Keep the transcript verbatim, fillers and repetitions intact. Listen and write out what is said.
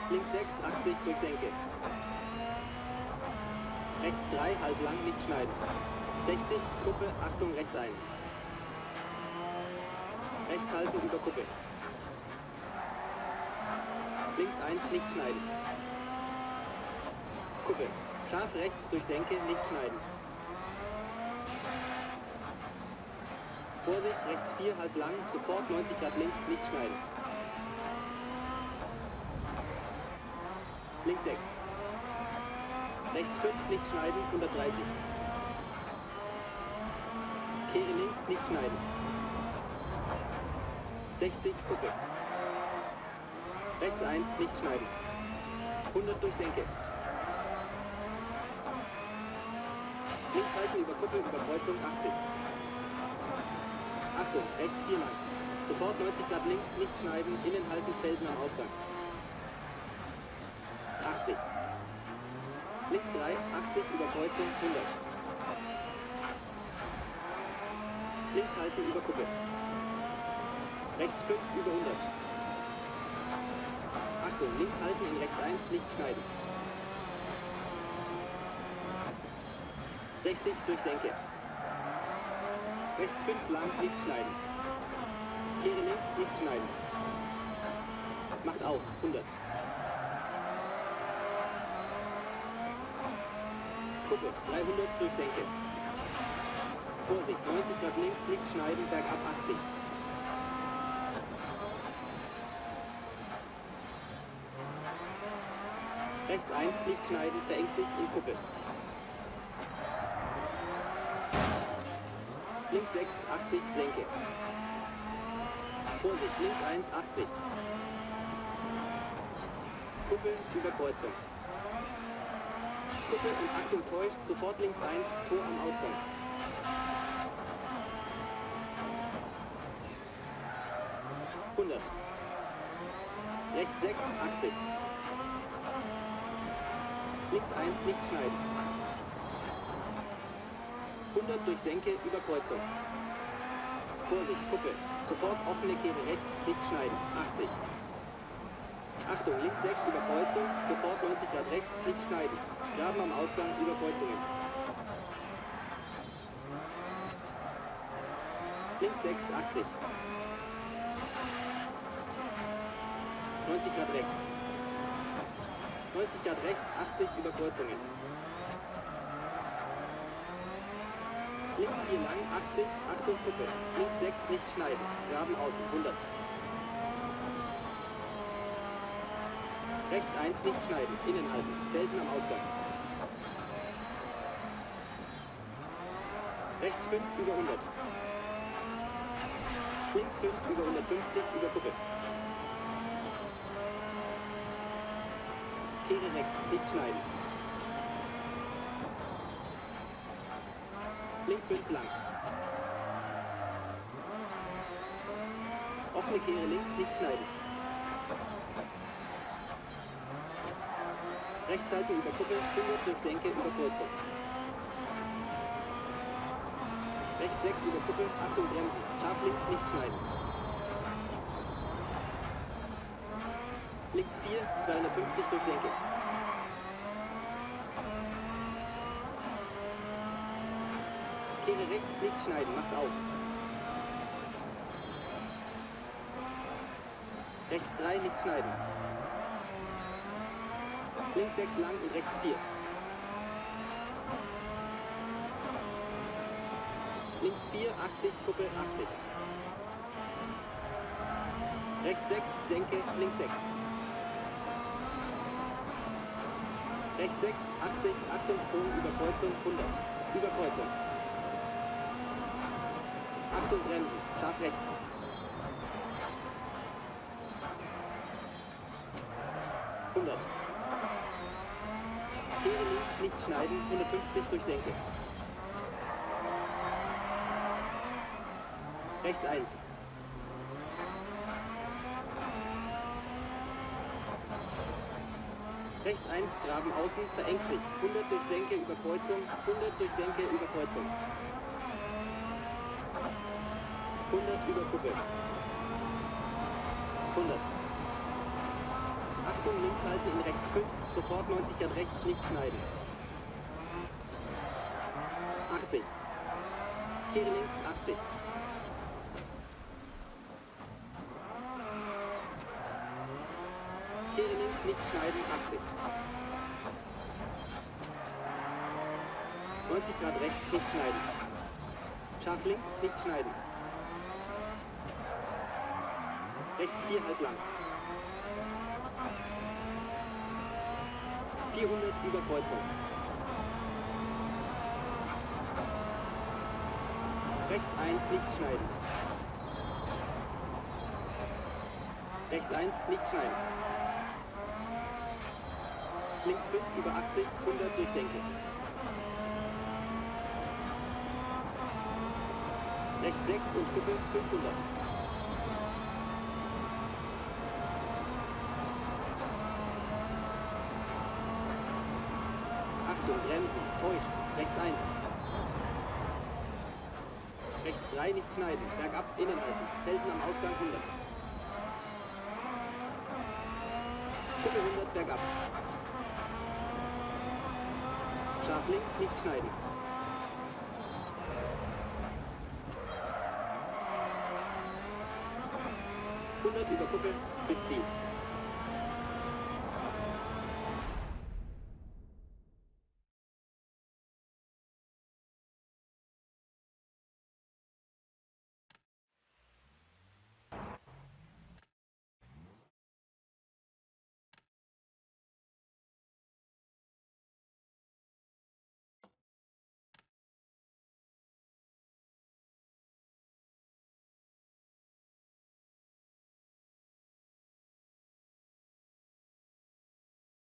Links sechs, achtzig durch Senke. Rechts drei, halb lang, nicht schneiden. sechzig, Kuppe, Achtung, rechts eins. Rechts halten, über Kuppe. Links eins, nicht schneiden. Kuppe. Scharf rechts durch Senke, nicht schneiden. Vorsicht, rechts vier, halb lang, sofort neunzig Grad links, nicht schneiden. Links sechs. Rechts fünf, nicht schneiden, hundertdreißig. Kehre links, nicht schneiden. sechzig, Kuppe. Rechts eins, nicht schneiden. hundert durch Senke. Links halten über Kuppe, über Kreuzung, achtzig. Achtung, rechts vier lang. Sofort neunzig Grad links, nicht schneiden, innen halten, Felsen am Ausgang. achtzig. Links drei, achtzig, über Kreuzung, hundert. Links halten, über Kuppe. Rechts fünf, über hundert. Achtung, links halten, in rechts eins, nicht schneiden. sechzig durch Senke. Rechts fünf lang, nicht schneiden. Kehre links, nicht schneiden. Macht auf, hundert. Kuppe, dreihundert durch Senke. Vorsicht, neunzig Grad links, nicht schneiden, bergab achtzig. Rechts eins, nicht schneiden, verengt sich in Kuppe. Links sechs, achtzig, Senke. Vorsicht, links eins, achtzig. Kuppe, über Kreuzung. Kuppe und Achtung täuscht, sofort links eins, Tor am Ausgang. hundert. Rechts sechs, achtzig. Links eins, nicht schneiden. hundert durch Senke, über Kreuzung. Vorsicht, Kuppe. Sofort offene Kehre rechts, nicht schneiden. achtzig. Achtung, links sechs, über Kreuzung. Sofort neunzig Grad rechts, nicht schneiden. Graben am Ausgang, über Kreuzungen. Links sechs, achtzig. neunzig Grad rechts. neunzig Grad rechts, achtzig, über Kreuzungen. Links vier lang, achtzig, Achtung, Kuppe. Links sechs, nicht schneiden. Graben außen, hundert. Rechts eins, nicht schneiden. Innen halten. Felsen am Ausgang. Rechts fünf, über hundert. Links fünf, über hundertfünfzig, über Kuppe. Kehre rechts, nicht schneiden. Links fünf lang. Offene Kehre links, nicht schneiden. Rechts halten über Kuppe, hundert durch Senke, über Kreuzung. Rechts sechs über Kuppe, Achtung bremsen. Scharf links, nicht schneiden. Links vier, zweihundertfünfzig durch Senke. Kehre rechts, nicht schneiden, macht auf. Rechts drei, nicht schneiden. Links sechs lang und rechts vier. Links vier, achtzig, Kuppe, achtzig. Rechts sechs, Senke, links sechs. Rechts sechs, achtzig, Achtung, Sprung, über Kreuzung, hundert. Über Kreuzung. Achtung, bremsen, scharf rechts. hundert. Kehre links, nicht schneiden, hundertfünfzig durch Senke. Rechts eins. Rechts eins, Graben außen, verengt sich. hundert durch Senke, über Kreuzung, hundert durch Senke, über Kreuzung. hundert über Kuppe. hundert. Achtung, links halten in rechts fünf, sofort neunzig Grad rechts, nicht schneiden. achtzig. Kehre links, achtzig. Kehre links, nicht schneiden, achtzig. neunzig Grad rechts, nicht schneiden. Scharf links, nicht schneiden. Rechts vier, halb lang. vierhundert über Kreuzung. Rechts eins, nicht schneiden. Rechts eins, nicht schneiden. Links fünf über achtzig, hundert durch Senke. Rechts sechs und Kuppe fünfhundert. Achtung, bremsen, täuscht. Rechts eins. Rechts drei, nicht schneiden. Bergab, innen halten. Felsen am Ausgang hundert. Kuppe hundert, bergab. Scharf links, nicht schneiden. hundert über Kuppe bis Ziel.